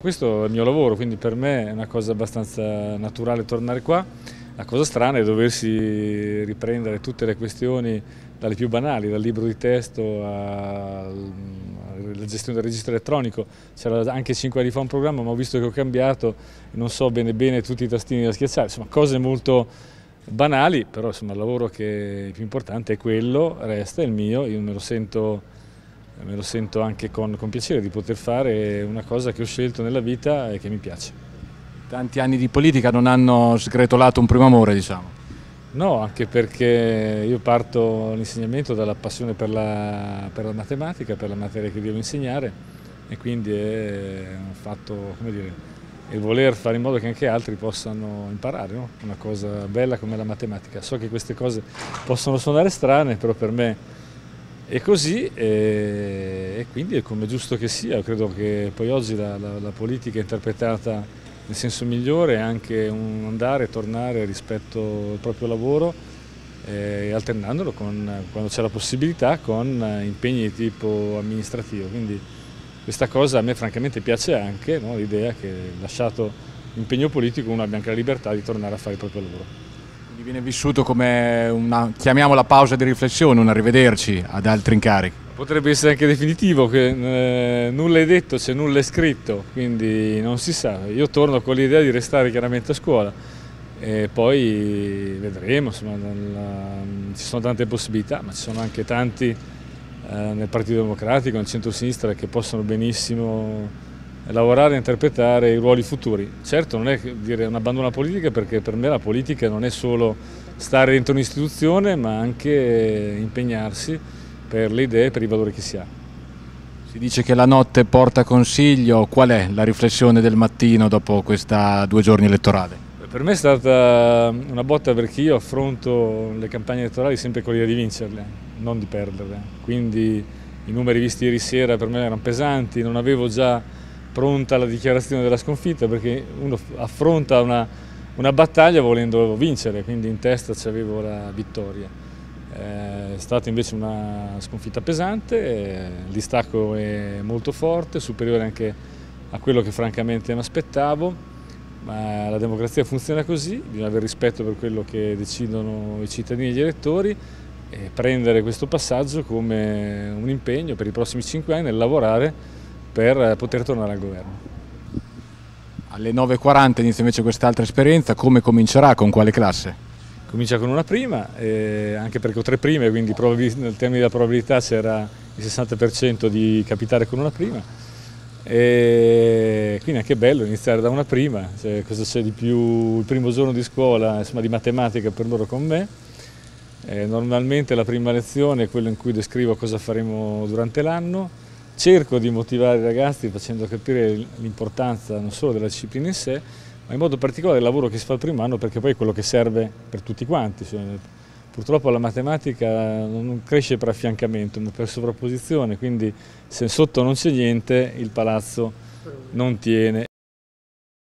Questo è il mio lavoro, quindi per me è una cosa abbastanza naturale tornare qua. La cosa strana è doversi riprendere tutte le questioni, dalle più banali, dal libro di testo alla gestione del registro elettronico. C'era anche 5 anni fa un programma, ma ho visto che ho cambiato e non so bene tutti i tastini da schiacciare. Insomma, cose molto banali, però insomma, il lavoro che è più importante è quello, resta il mio, io me lo sento anche con piacere di poter fare una cosa che ho scelto nella vita e che mi piace. Tanti anni di politica non hanno sgretolato un primo amore, diciamo. No, anche perché io parto all'insegnamento dalla passione per la matematica, per la materia che devo insegnare, e quindi è un fatto, come dire, il voler fare in modo che anche altri possano imparare, no? Una cosa bella come la matematica. So che queste cose possono suonare strane, però per me è così e quindi è come giusto che sia. Io credo che poi oggi la politica è interpretata nel senso migliore, è anche un andare e tornare rispetto al proprio lavoro, alternandolo quando c'è la possibilità con impegni di tipo amministrativo. Quindi questa cosa a me francamente piace anche, no? L'idea che lasciato l'impegno politico uno abbia anche la libertà di tornare a fare il proprio lavoro. Quindi viene vissuto come una, chiamiamola pausa di riflessione, un arrivederci ad altri incarichi. Potrebbe essere anche definitivo, che nulla è detto, c'è nulla è scritto, quindi non si sa. Io torno con l'idea di restare chiaramente a scuola e poi vedremo, insomma, ci sono tante possibilità, ma ci sono anche tanti nel Partito Democratico, nel centro-sinistra, che possono benissimo lavorare e interpretare i ruoli futuri. Certo non è dire un abbandono alla politica, perché per me la politica non è solo stare dentro un'istituzione, ma anche impegnarsi per le idee e per i valori che si ha. Si dice che la notte porta consiglio. Qual è la riflessione del mattino dopo questi 2 giorni elettorali? Per me è stata una botta, perché io affronto le campagne elettorali sempre con l'idea di vincerle, non di perderle. Quindi i numeri visti ieri sera per me erano pesanti, non avevo già pronta la dichiarazione della sconfitta, perché uno affronta una battaglia volendo vincere, quindi in testa c'avevo la vittoria. È stata invece una sconfitta pesante, il distacco è molto forte, superiore anche a quello che francamente mi aspettavo, ma la democrazia funziona così, bisogna avere rispetto per quello che decidono i cittadini e gli elettori e prendere questo passaggio come un impegno per i prossimi 5 anni nel lavorare per poter tornare al governo. Alle 9:40 inizia invece quest'altra esperienza. Come comincerà? Con quale classe? Comincia con una prima, anche perché ho 3 prime, quindi nel termine della probabilità c'era il 60% di capitare con una prima. E quindi è anche bello iniziare da una prima, cioè, cosa c'è di più il primo giorno di scuola, insomma, di matematica per loro con me. Normalmente la prima lezione è quella in cui descrivo cosa faremo durante l'anno, cerco di motivare i ragazzi facendo capire l'importanza non solo della disciplina in sé, ma in modo particolare del lavoro che si fa il primo anno, perché poi è quello che serve per tutti quanti. Cioè, purtroppo la matematica non cresce per affiancamento, ma per sovrapposizione, quindi se sotto non c'è niente il palazzo non tiene.